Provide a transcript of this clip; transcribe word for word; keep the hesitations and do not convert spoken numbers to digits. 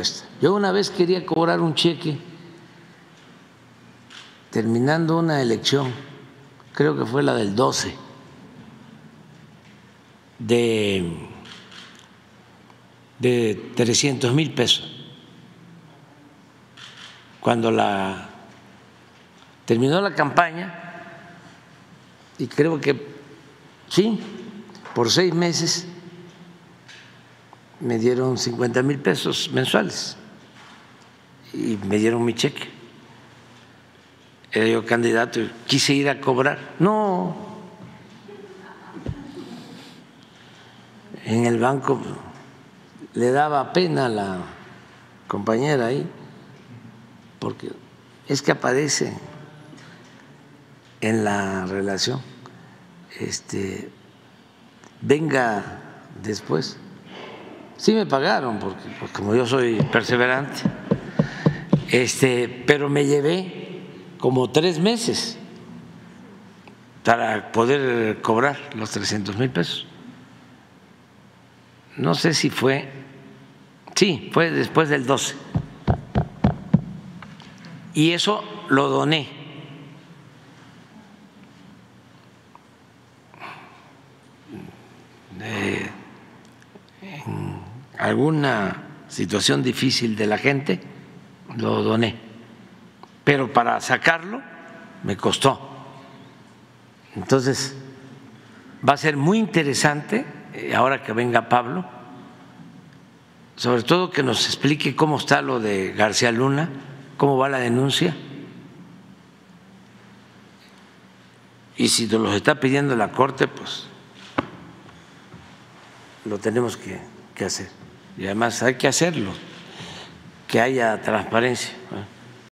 Yo una vez quería cobrar un cheque terminando una elección, creo que fue la del doce, de, de trescientos mil pesos. Cuando la terminó la campaña, y creo que sí, por seis meses me dieron cincuenta mil pesos mensuales y me dieron mi cheque. Era yo candidato y quise ir a cobrar. No, en el banco le daba pena a la compañera ahí, porque es que aparece en la relación, este, venga después. Sí me pagaron, porque pues, como yo soy perseverante, este, pero me llevé como tres meses para poder cobrar los trescientos mil pesos. No sé si fue, sí, fue después del doce. Y eso lo doné. Eh, en alguna situación difícil de la gente, lo doné. Pero para sacarlo me costó. Entonces, va a ser muy interesante, ahora que venga Pablo, sobre todo que nos explique cómo está lo de García Luna, cómo va la denuncia y si nos los está pidiendo la Corte, pues lo tenemos que, que hacer. Y además hay que hacerlo, que haya transparencia.